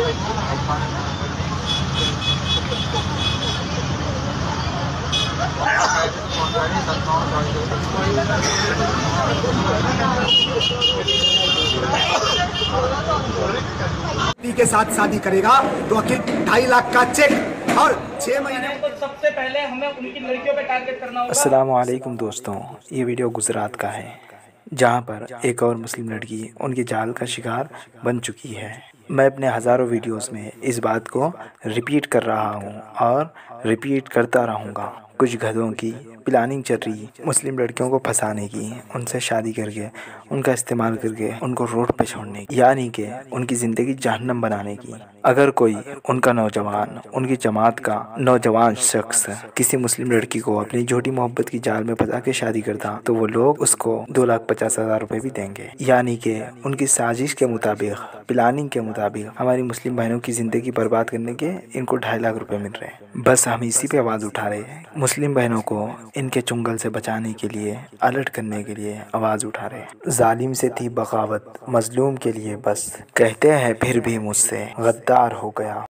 के साथ शादी करेगा तो आखिर 2.5 लाख का चेक और 6 महीने तो सबसे पहले हमें उनकी लड़कियों पे टारगेट करना होगा। अस्सलाम वालेकुम दोस्तों, ये वीडियो गुजरात का है जहाँ पर एक और मुस्लिम लड़की उनके जाल का शिकार बन चुकी है। मैं अपने हज़ारों वीडियोस में इस बात को रिपीट कर रहा हूँ और रिपीट करता रहूँगा। कुछ गधों की प्लानिंग चल रही मुस्लिम लड़कियों को फंसाने की, उनसे शादी करके उनका इस्तेमाल करके उनको रोड पे छोड़ने की, यानी कि उनकी ज़िंदगी जहन्नम बनाने की। अगर कोई उनका नौजवान, उनकी जमात का नौजवान शख्स किसी मुस्लिम लड़की को अपनी झूठी मोहब्बत की जाल में फंसा के शादी करता तो वो लोग उसको 2,50,000 रुपये भी देंगे। यानी कि उनकी साजिश के मुताबिक, प्लानिंग के मुताबिक हमारी मुस्लिम बहनों की ज़िंदगी बर्बाद करने के इनको 2.5 लाख रुपये मिल रहे हैं। बस हम इसी पे आवाज़ उठा रहे हैं, मुस्लिम बहनों को इनके चुंगल से बचाने के लिए, अलर्ट करने के लिए आवाज़ उठा रहे हैं। जालिम से थी बगावत, मजलूम के लिए बस, कहते हैं फिर भी मुझसे गद्दार हो गया।